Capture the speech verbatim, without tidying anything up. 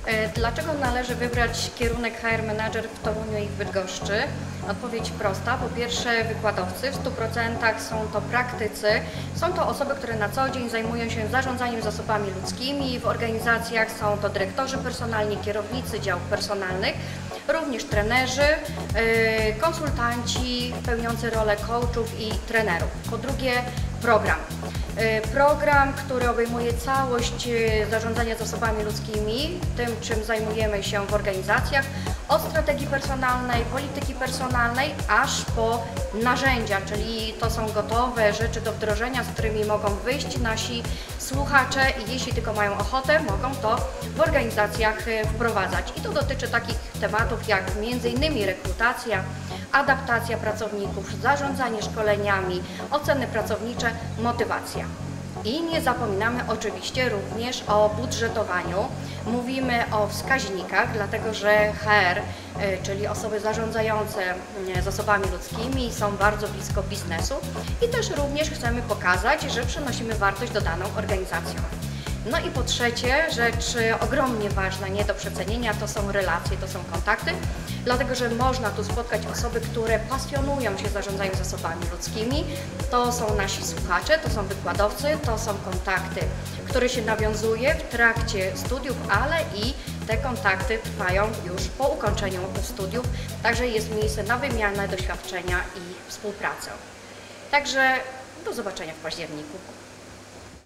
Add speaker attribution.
Speaker 1: Dlaczego należy wybrać kierunek H R Manager w Toruniu i w Bydgoszczy? Odpowiedź prosta. Po pierwsze, wykładowcy w stu procentach są to praktycy, są to osoby, które na co dzień zajmują się zarządzaniem zasobami ludzkimi. W organizacjach są to dyrektorzy personalni, kierownicy działów personalnych, również trenerzy, konsultanci pełniący rolę coachów i trenerów. Po drugie, program. Program, który obejmuje całość zarządzania zasobami ludzkimi, tym czym zajmujemy się w organizacjach, od strategii personalnej, polityki personalnej, aż po narzędzia, czyli to są gotowe rzeczy do wdrożenia, z którymi mogą wyjść nasi słuchacze i jeśli tylko mają ochotę, mogą to w organizacjach wprowadzać. I to dotyczy takich tematów jak między innymi rekrutacja, adaptacja pracowników, zarządzanie szkoleniami, oceny pracownicze, motywacja. I nie zapominamy oczywiście również o budżetowaniu. Mówimy o wskaźnikach, dlatego że H R, czyli osoby zarządzające zasobami ludzkimi, są bardzo blisko biznesu i też również chcemy pokazać, że przynosimy wartość dodaną organizacjom. No i po trzecie, rzecz ogromnie ważna, nie do przecenienia, to są relacje, to są kontakty, dlatego że można tu spotkać osoby, które pasjonują się zarządzaniem zasobami ludzkimi. To są nasi słuchacze, to są wykładowcy, to są kontakty, które się nawiązuje w trakcie studiów, ale i te kontakty trwają już po ukończeniu studiów, także jest miejsce na wymianę doświadczenia i współpracę. Także do zobaczenia w październiku.